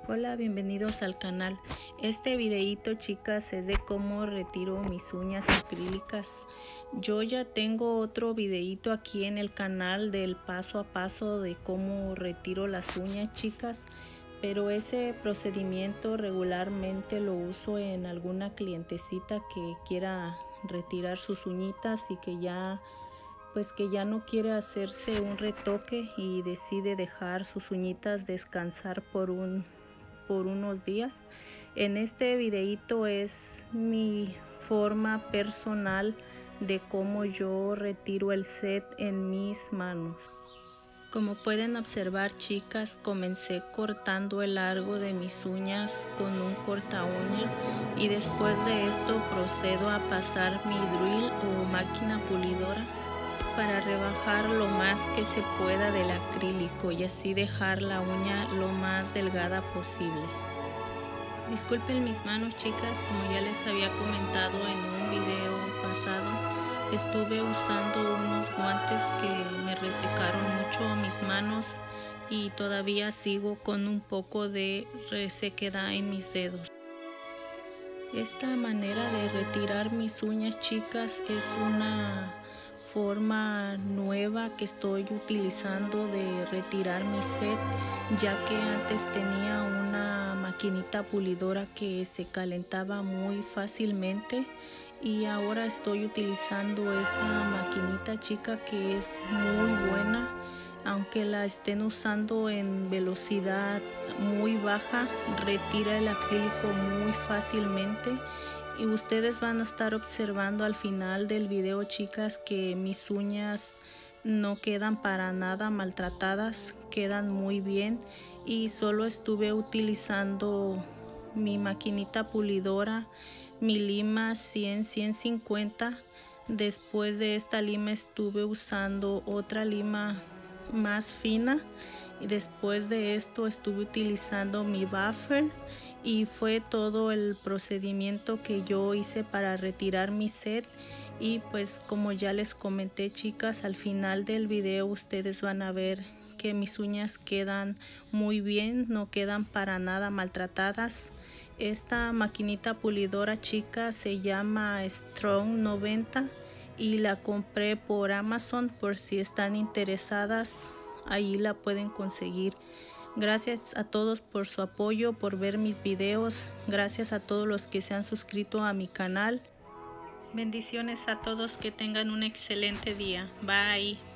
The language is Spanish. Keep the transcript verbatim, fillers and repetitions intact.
Hola, bienvenidos al canal. Este videito, chicas, es de cómo retiro mis uñas acrílicas. Yo ya tengo otro videito aquí en el canal del paso a paso de cómo retiro las uñas, chicas, pero ese procedimiento regularmente lo uso en alguna clientecita que quiera retirar sus uñitas y que ya pues que ya no quiere hacerse un retoque y decide dejar sus uñitas descansar por un por unos días. En este videito es mi forma personal de cómo yo retiro el set en mis manos. Como pueden observar, chicas, comencé cortando el largo de mis uñas con un corta uña y después de esto procedo a pasar mi drill o máquina pulidora para rebajar lo más que se pueda del acrílico y así dejar la uña lo más delgada posible. Disculpen mis manos, chicas, como ya les había comentado en un video pasado, estuve usando unos guantes que me resecaron mucho mis manos y todavía sigo con un poco de resequedad en mis dedos. Esta manera de retirar mis uñas, chicas, es una forma nueva que estoy utilizando de retirar mi set, ya que antes tenía una maquinita pulidora que se calentaba muy fácilmente y ahora estoy utilizando esta maquinita, chica, que es muy buena. Aunque la estén usando en velocidad muy baja, retira el acrílico muy fácilmente. Y ustedes van a estar observando al final del video, chicas, que mis uñas no quedan para nada maltratadas, quedan muy bien. Y solo estuve utilizando mi maquinita pulidora, mi lima cien, ciento cincuenta. Después de esta lima estuve usando otra lima más fina y después de esto estuve utilizando mi buffer y fue todo el procedimiento que yo hice para retirar mi set. Y pues como ya les comenté, chicas, al final del video ustedes van a ver que mis uñas quedan muy bien, no quedan para nada maltratadas. Esta maquinita pulidora, chicas, se llama Strong noventa y la compré por Amazon. Por si están interesadas, ahí la pueden conseguir. Gracias a todos por su apoyo, por ver mis videos. Gracias a todos los que se han suscrito a mi canal. Bendiciones a todos, que tengan un excelente día. Bye.